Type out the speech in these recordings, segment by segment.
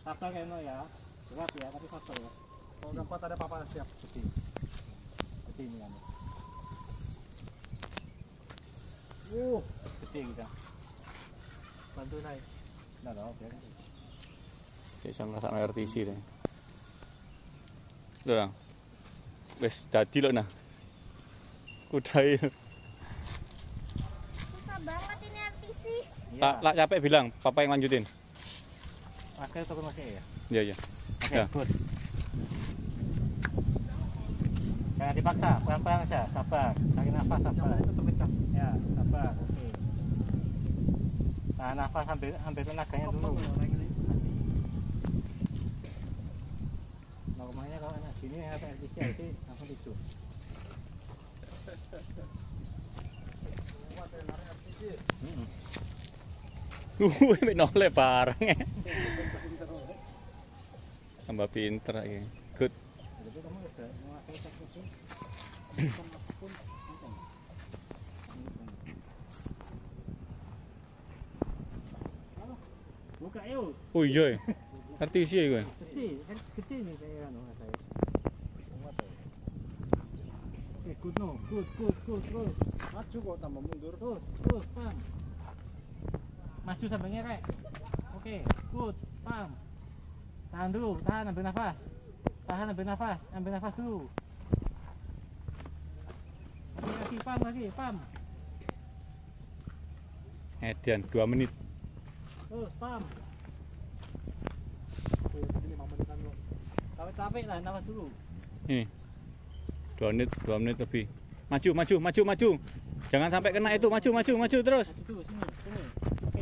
Sabar kayaknya ya. Berat ya, tapi sabar ya. Kalau dapat ada apa-apa siap. Gede ini kan. Gede bisa. Bantu naik. Nggak tahu ya. Bisa ngerasa RTC deh. Udah. Wes dadi lho nah. Kudae. Susah banget ini RTC. Lah capek bilang, papa yang lanjutin. Mas kali turun masih ya? Iya, iya. Oke, Ya. good. Jangan dipaksa, pelan-pelan saja, sabar. Tarik nafas, sabar. Ya, sabar. Oke. Nah, nafas ambil tenaganya dulu. Normalnya kalau anak sini yang ada RTC langsung tidur. Mek noleh bareng ya. Tambah pinter lagi. Good. Jadi kamu udah menguasai teknik ini. Buka yuk. Oh iya. RTC ya gue. Gede nih saya anu saya. Oke, good no. Good. Maju kok tambah mundur. Terus, pam. Maju sampai ngerek. Oke, good, pam. Tahan dulu, ambil nafas. Ambil nafas dulu. Lagi, pam. Edian 2 menit. Terus, pam. Kalau capek lah, nafas dulu. Ini 2 menit lebih. Maju. Jangan sampai kena itu, maju terus. Maju dulu, sini. Oke,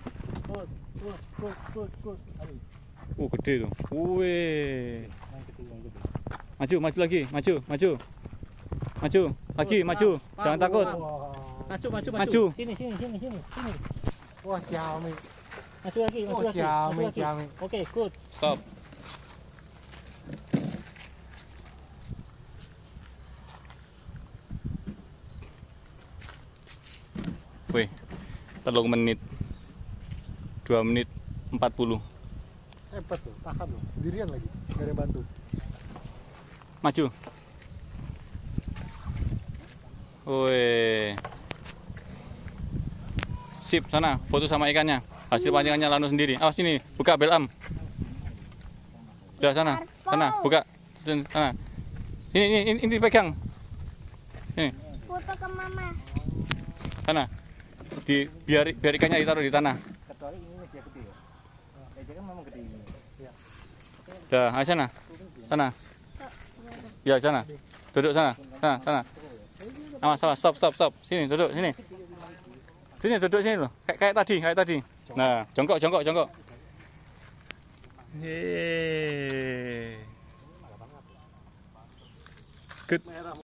good. Aduh, Gede tuh. Wih. yang gede. Maju lagi, maju. Maju. Jangan takut. Maju. Sini. Wah, Ciami. Maju lagi. Ciami. Oke, good. Stop. Wih, 3 menit. 2 menit 40. Hebat tuh, tahan loh. Sendirian lagi, gak ada yang bantu. Maju. Wih. Sip, sana foto sama ikannya. Hasil pancingannya Lano sendiri. Awas sini, buka belam. Udah sana, buka. Sana. Ini pegang. Sini, Foto ke mama. sana. Biar ikannya ditaruh di tanah. Kecuali ini dia gede ya. Dia kan memang gede ini. Ya. Dah, sana. Ya, sana. Duduk sana. Sana. Awas, stop. Sini, duduk sini. Sini duduk sini loh. Kayak tadi. Nah, jongkok. Good.